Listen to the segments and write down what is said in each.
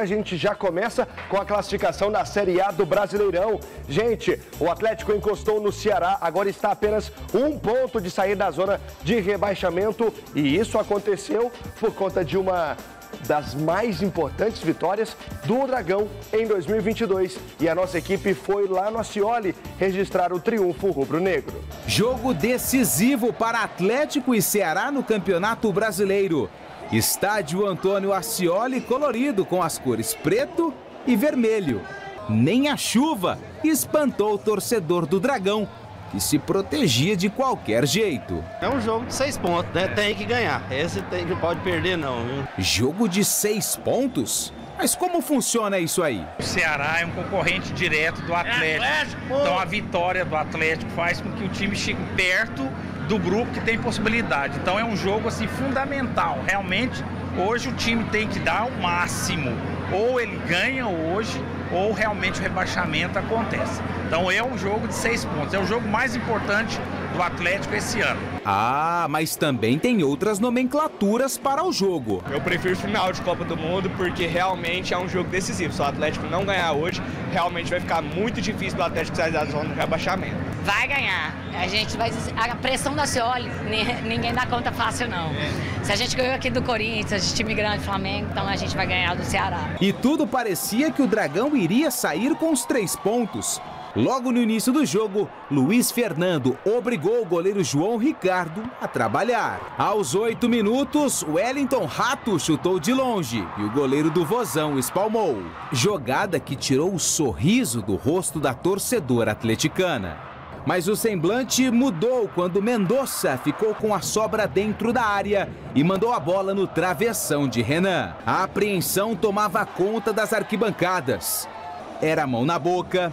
A gente já começa com a classificação da Série A do Brasileirão. Gente, o Atlético encostou no Ceará, agora está apenas um ponto de sair da zona de rebaixamento. E isso aconteceu por conta de uma das mais importantes vitórias do Dragão em 2022. E a nossa equipe foi lá no Ascioli registrar o triunfo rubro-negro. Jogo decisivo para Atlético e Ceará no Campeonato Brasileiro. Estádio Antônio Ascioli colorido com as cores preto e vermelho. Nem a chuva espantou o torcedor do Dragão, que se protegia de qualquer jeito. É um jogo de 6 pontos, né? Tem que ganhar. Esse não pode perder, não, viu? Jogo de 6 pontos? Mas como funciona isso aí? O Ceará é um concorrente direto do Atlético. Então a vitória do Atlético faz com que o time chegue perto do grupo que tem possibilidade. Então é um jogo assim fundamental. Realmente, hoje o time tem que dar o máximo. Ou ele ganha hoje, ou realmente o rebaixamento acontece. Então é um jogo de 6 pontos. É o jogo mais importante do Atlético esse ano. Ah, mas também tem outras nomenclaturas para o jogo. Eu prefiro final de Copa do Mundo porque realmente é um jogo decisivo. Se o Atlético não ganhar hoje, realmente vai ficar muito difícil do Atlético sair da zona do rebaixamento. Vai ganhar. A gente vai... A pressão da Ascioli, ninguém dá conta fácil, não. Se a gente ganhou aqui do Corinthians, de time grande, Flamengo, então a gente vai ganhar do Ceará. E tudo parecia que o Dragão iria sair com os 3 pontos. Logo no início do jogo, Luiz Fernando obrigou o goleiro João Ricardo a trabalhar. Aos 8 minutos, Wellington Rato chutou de longe e o goleiro do Vozão espalmou. Jogada que tirou o sorriso do rosto da torcedora atleticana. Mas o semblante mudou quando Mendonça ficou com a sobra dentro da área e mandou a bola no travessão de Renan. A apreensão tomava conta das arquibancadas. Era mão na boca,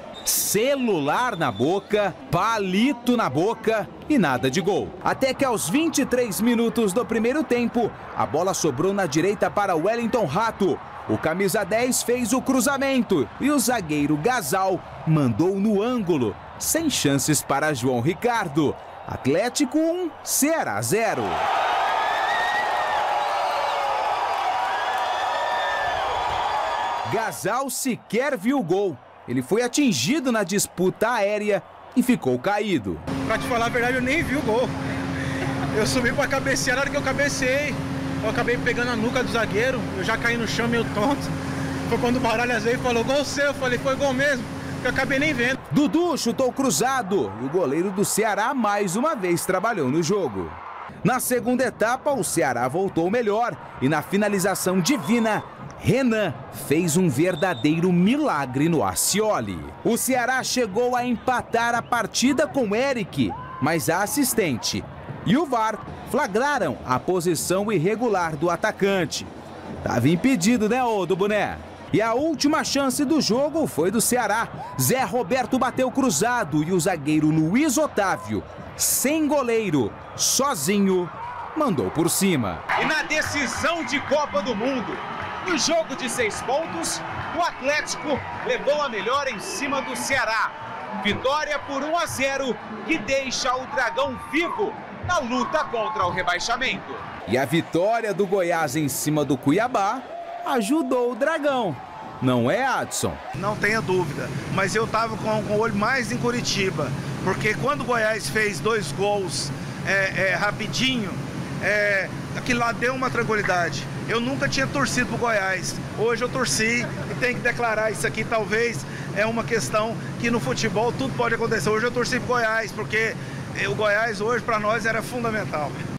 celular na boca, palito na boca e nada de gol. Até que aos 23 minutos do primeiro tempo, a bola sobrou na direita para Wellington Rato. O camisa 10 fez o cruzamento e o zagueiro Gasal mandou no ângulo, sem chances para João Ricardo. Atlético 1, Ceará 0. Gasal sequer viu o gol. Ele foi atingido na disputa aérea e ficou caído. Pra te falar a verdade, eu nem vi o gol. Eu subi pra cabecear, na hora que eu cabecei, eu acabei pegando a nuca do zagueiro, eu já caí no chão meio tonto. Foi quando o Baralhas veio e falou, gol seu, eu falei, foi gol mesmo, eu acabei nem vendo. Dudu chutou cruzado e o goleiro do Ceará mais uma vez trabalhou no jogo. Na segunda etapa, o Ceará voltou melhor e na finalização divina, Renan fez um verdadeiro milagre no Ascioli. O Ceará chegou a empatar a partida com Eric, mas a assistente e o VAR flagraram a posição irregular do atacante. Tava impedido, né, ô do boné? E a última chance do jogo foi do Ceará. Zé Roberto bateu cruzado e o zagueiro Luiz Otávio, sem goleiro, sozinho, mandou por cima. E na decisão de Copa do Mundo, no jogo de 6 pontos, o Atlético levou a melhor em cima do Ceará. Vitória por 1-0 que deixa o Dragão vivo na luta contra o rebaixamento. E a vitória do Goiás em cima do Cuiabá ajudou o Dragão. Não é, Adson? Não tenha dúvida, mas eu estava com o olho mais em Curitiba, porque quando o Goiás fez 2 gols rapidinho, aquilo lá deu uma tranquilidade. Eu nunca tinha torcido pro Goiás, hoje eu torci e tenho que declarar isso aqui. Talvez é uma questão que no futebol tudo pode acontecer. Hoje eu torci pro Goiás, porque o Goiás hoje para nós era fundamental.